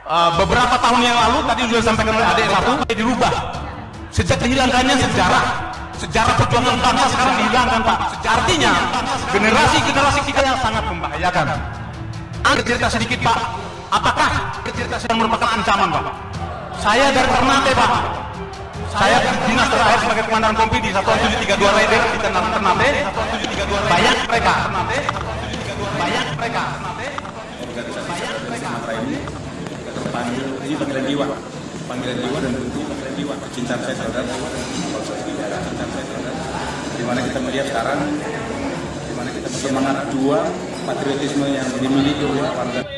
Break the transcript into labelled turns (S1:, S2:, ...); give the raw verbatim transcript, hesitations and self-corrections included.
S1: uh, beberapa tahun yang lalu tadi sudah disampaikan oleh adik satu dirubah. Sejak dihilangkannya sejarah, sejarah perjuangan bangsa sekarang dihilangkan, Pak. Artinya generasi-generasi kita yang sangat membahayakan. Anda cerita sedikit, Pak. Apakah cerita sedang merupakan ancaman, Pak? Saya dari Ternate, Pak. Saya dinas terakhir sebagai komandan kompi di satuan tujuh tiga dua Raider di Ternate. Banyak mereka. Banyak mereka.
S2: Organisasi dari Sumatera ini terpanggil, ini panggilan jiwa, panggilan jiwa dan bentuk panggilan jiwa, kecintaan saya terhadap kecintaan saya terhadap, di mana kita melihat sekarang, di mana kita semangat juang patriotisme yang dimiliki oleh warga.